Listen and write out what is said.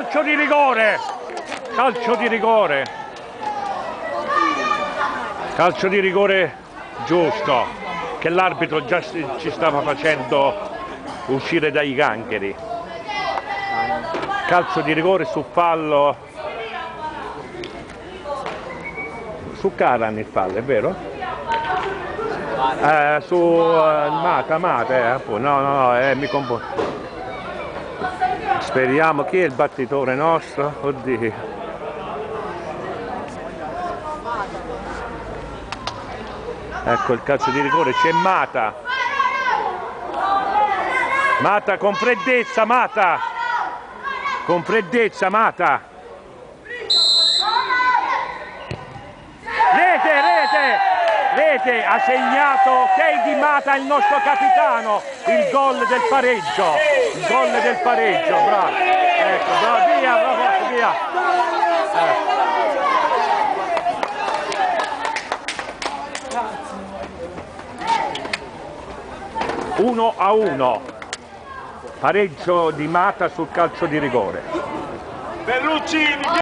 calcio di rigore, calcio di rigore, calcio di rigore giusto, che l'arbitro già ci stava facendo uscire dai gangheri. Calcio di rigore su fallo, su Karan il fallo, è vero? Su Mata, no, mi confondo. Speriamo, chi è il battitore nostro? Oddio. Ecco il calcio di rigore, c'è Mata. Mata con freddezza, Mata. Con freddezza, Mata. Rete, ha segnato Keidi Mata, il nostro capitano, il gol del pareggio, bravo, ecco, bravo, via. 1-1, pareggio di Mata sul calcio di rigore.